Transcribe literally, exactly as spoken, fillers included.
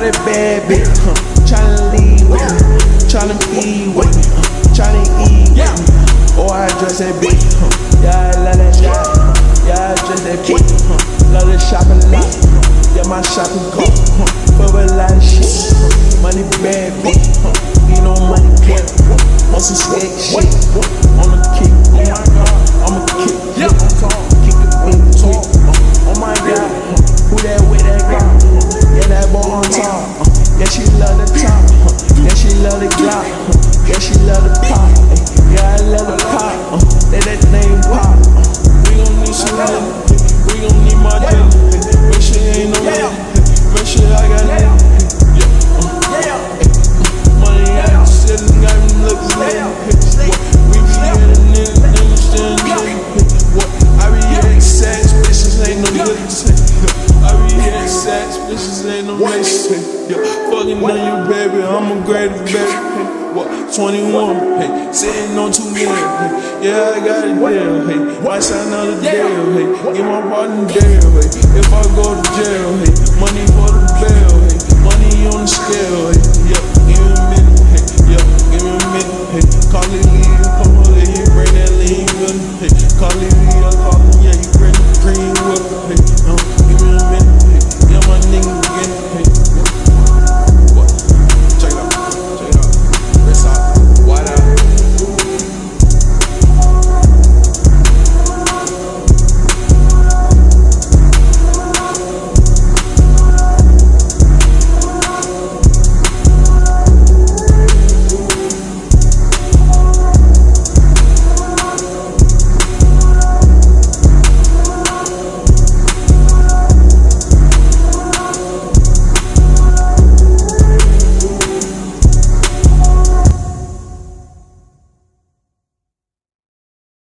got a bad bitch, huh? Tryna leave with me, tryna be with me, huh? Tryna eat with me. Oh, I dress that bitch, huh? Yeah, I love that shot, huh? Yeah, I dress that bitch, huh? Love the shopping lot, huh? Yeah, my shopping cart, huh? For a lot of shit, huh? Money bad bitch, huh? You know money cat, huh? On some skate shit, huh? On the kick, oh my god, I'ma kick, yeah, I'm tall, kick it big, tweet, huh? Oh my god, huh? Who that with that girl, huh? Yeah, that boy on top, huh? Yeah, she love the top, huh? Yeah, she love the Glock, huh? Yeah, she love the pop, eh? Yeah, I love the pop, uh, let that thing pop, uh. We gon' need some money, we gon' need my dinner, make sure ain't no money, make sure I got it, yeah, uh, money out the city, got me looking like, we be getting niggas, niggas still niggas, what, I be getting sex, bitches ain't no niggas, I be getting sex, bitches ain't no niggas, yeah, fucking on you baby, I'm a great baby. What, twenty-one, hey, sitting on two million, hey, yeah, I got a deal, hey, might sign another deal, hey, get my partner deal, hey, if I go to jail, hey, money for the bail, hey, money on the scale, hey, yeah, give me a minute, hey, yeah, give me a minute, hey, call it leave, come on, hey, bring that lean with me, hey, call it